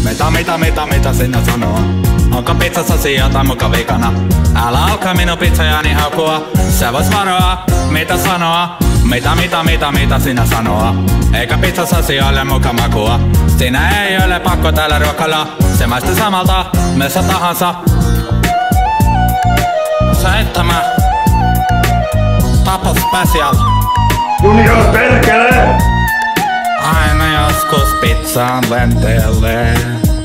Mitä sinä sanoo? Onko pizzassa sijaa tai muka vikana? Älä alkaa minun pizzajani haukua. Sä vois varoa, mitä sanoa? Mitä sinä sanoo? Eikä pizzassa sijalle muka makua. Siinä ei ole pakko täällä ruokalla. Se maistuu samalta, missä tahansa. 7 Tapo Special. Junior perkele! Aina joskus pizzaan lentelee.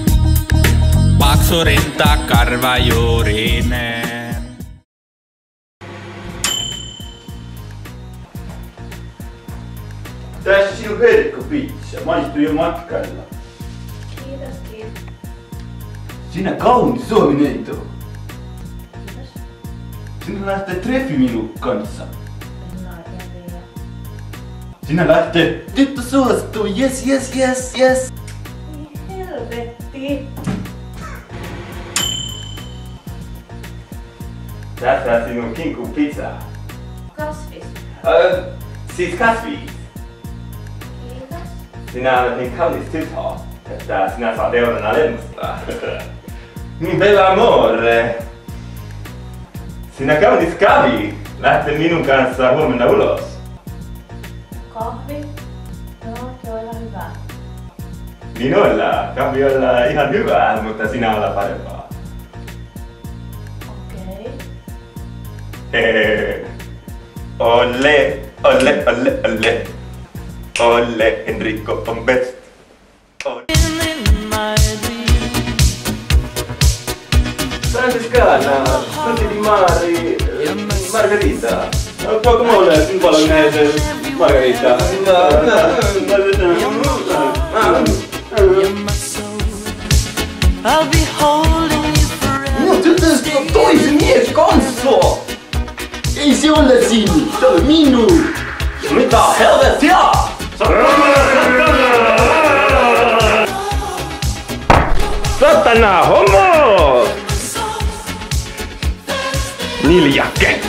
Paksu rinta karvajuurinen. Tässä sinun herkkupizza. Maistuu jo matkalla. Kiitos. Sinä kaunis suomineito. Kiitos. Sinä lähtee treffi minun kanssa. En oikein tiedä. Sinä lähtee tyttö suostuu. Yes. Ei helvetti. Tässä sinun kinkkupizza. Kasvis. Siis kasvis. Kiitos. Sinä olet niin kaunis tyttö, että sinä saat eurona lennostaa. Bella amore. Sinä kaunis kavi. Lähte minun kanssa huomenna ulos. Kahvi. Joo, se on ihan hyvä. Minulla kahvi olla ihan hyvää, mutta sinä olla parempaa. Okei. Olle. Olle, Enrico on best. Francescana, tutti di Margherita. Poco mole, un bolognese, Margherita. I'll be holding you forever. Minun tytöstä on toisen mies kanssa! Ei se ole sinun, se on minun! Mitä helvettiä! Satana homo! Niljakke!